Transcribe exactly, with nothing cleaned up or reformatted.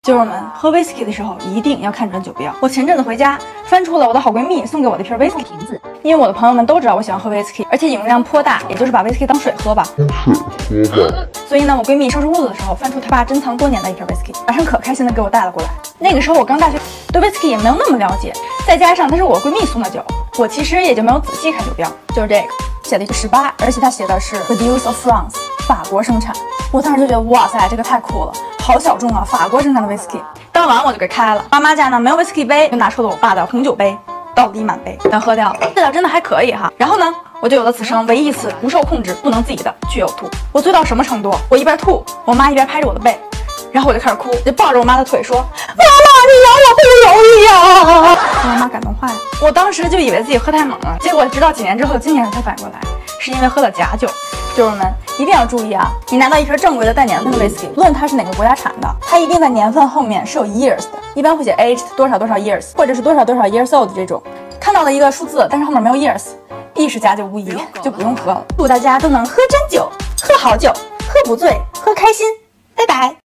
酒友们，喝 whisky 的时候一定要看准酒标。我前阵子回家，翻出了我的好闺蜜送给我的一瓶 whisky 瓶子，因为我的朋友们都知道我喜欢喝 whisky， 而且饮用量颇大，也就是把 whisky 当水喝吧。当水喝吧。所以呢，我闺蜜收拾屋子的时候，翻出她爸珍藏多年的一瓶 whisky， 晚上可开心的给我带了过来。那个时候我刚大学，对 whisky 也没有那么了解，再加上它是我闺蜜送的酒，我其实也就没有仔细看酒标。就是这个写的是十八，而且它写的是 Produce of France， 法国生产。我当时就觉得哇塞，这个太酷了，好小众啊，法国生产的 whisky。当晚我就给开了，爸妈家呢没有 whisky 杯，就拿出了我爸的红酒杯，倒底满杯，全喝掉了。味道真的还可以哈。然后呢，我就有了此生唯一一次不受控制、不能自己的剧呕吐。我醉到什么程度？我一边吐，我妈一边拍着我的背，然后我就开始哭，就抱着我妈的腿说：“妈妈，你养我不容易呀！”把我妈感动坏了。我当时就以为自己喝太猛了，结果直到几年之后，今年才反应过来，是因为喝了假酒。酒友们一定要注意啊！你拿到一瓶正规的带年份的 whisky， 无论它是哪个国家产的，它一定在年份后面是有 years 的，一般会写 aged 多少多少 years， 或者是多少多少 years old 这种。看到了一个数字，但是后面没有 years， 必是假酒无疑，就不用喝了。祝大家都能喝真酒，喝好酒，喝不醉，喝开心，拜拜。